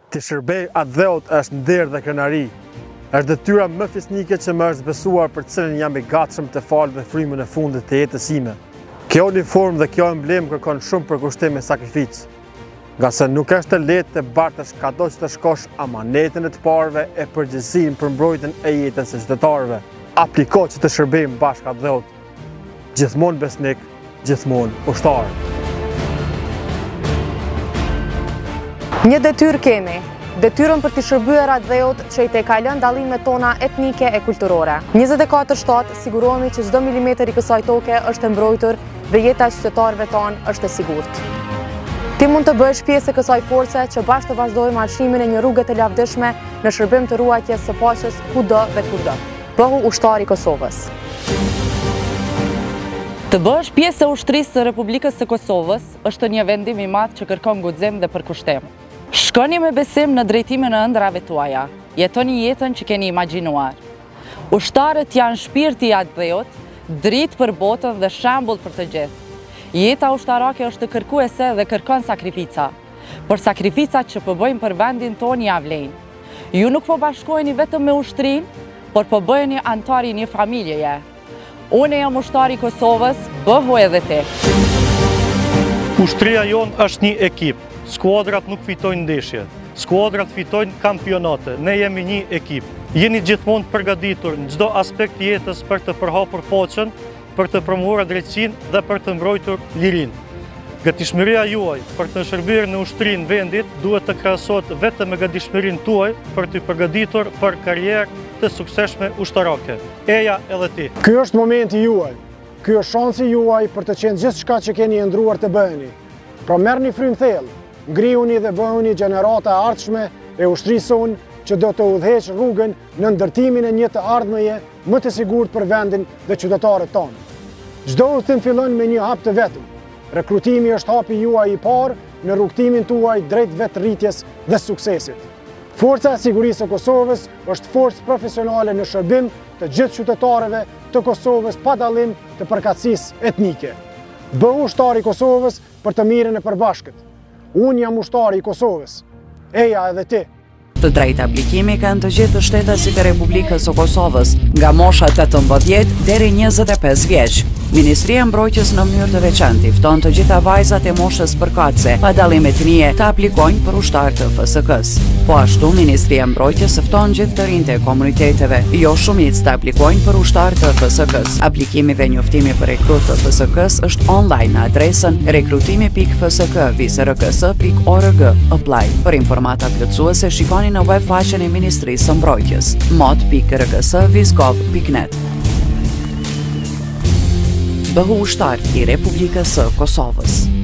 Të shërbej atë dheut është nder dhe krenari. Është detyra më fisnike që më është besuar për cilën jam i gatshëm të fal dhe frymën e fundit të jetës time. Kjo uniform dhe kjo emblem kërkon shumë përkushtim e sakrificë. Nga se nuk është të lehtë të bartësh kado që të shkosh amanetën e të parëve e përgjegjësinë për mbrojtjen e jetës së qytetarëve. Apliko që të shërbejmë bashkë atë dheut. Gjithmonë besnik, gjithmonë ushtar. Një detyrë kemi, detyrën për të shërbyer atë dheut që i tejkalon dallimet tona etnike e kulturore. 24/7 sigurohemi që çdo milimetër i kësaj toke është e mbrojtur dhe jeta e qytetarëve tonë është e sigurt. Ti mund të bësh pjesë e kësaj force që bashkë të vazhdojmë marshimin e një rruge të lavdishme në shërbim të ruajtjes së paqes kudo dhe kurdo. Bëhu ushtar i Kosovës. Të bësh pjesë e ushtrisë së Republikës së Kosovës është një vendim i madh që kërkon guxim dhe përkushtim. Shkoni me besim në drejtimin e ëndrave tuaja. Jetoni jetën që keni imagjinuar. Ushtarët janë shpirti i atë dheut, dritë për botën dhe shembull për të gjithë. Jeta ushtarake është kërkuese dhe kërkon sakrifica, por sakrificat që po bëjmë për vendin tonë ja vlejnë. Ju nuk po bashkoheni vetëm me ushtrinë, por po bëheni antar i një familjeje. Unë jam ushtari i Kosovës, bëhu edhe ti. Ushtria jonë është një ekip. Skuadrat nuk fitojnë ndeshje. Skuadrat fitojnë kampionate. Ne jemi një ekip. Jeni gjithmonë përgatitur në çdo aspekt të jetës për të përhapur paqen, për të promovuar drejtësinë dhe për të mbrojtur lirinë. Gatishmëria juaj për të shërbyer në ushtrinë vendit duhet të krahasohet vetëm me gatishmërinë tuaj për të përgatitur për karrierë të suksesshme ushtarake. Eja edhe ti. Ky është momenti juaj. Ky është shansi juaj për të qenë gjithçka që keni ëndruar të bëheni. Pra merrni frymë thellë, ngrihuni dhe bëhuni gjenerata e ardhshme e ushtrisë sonë që do të udhëheqë rrugën në ndërtimin e një të ardhmeje më të sigurt për vendin dhe qytetarët tonë. Çdo udhëtim fillon me një hap të vetëm. Rekrutimi është hapi juaj i parë në rrugtimin tuaj drejt vetërritjes dhe suksesit. Forca e Sigurisë së Kosovës është forcë profesionale në shërbim të gjithë qytetarëve të Kosovës pa dallim të përkatësisë etnike. Bëhu ushtari i Kosovës për të mirën e përbashkët. Unë jam ushtari i Kosovës. Eja edhe ti. Të drejtë aplikimi kanë të gjithë shtetet si të Republikës së Kosovës, nga mosha 18 deri 25 vjeç. Ministria e Mbrojtjes në mënyrë të veçantë i fton të gjitha vajzat e moshës përkatëse, pa dallim etnie, të aplikojnë për ushtar të FSK-s. Po ashtu, Ministria e Mbrojtjes fton gjithë të rinjtë e komuniteteve, jo shumicë, të aplikojnë për ushtar të FSK-s. Aplikimi dhe njoftimi për rekrut të FSK-s është online në adresën rekrutimi.fsk.visrks.org. Apply. Për informata plotësuese shikoni në web faqen e Ministrisë së Mbrojtjes, mot.rks.visgov.net. Bëhu ushtar i Republikës së Kosovës.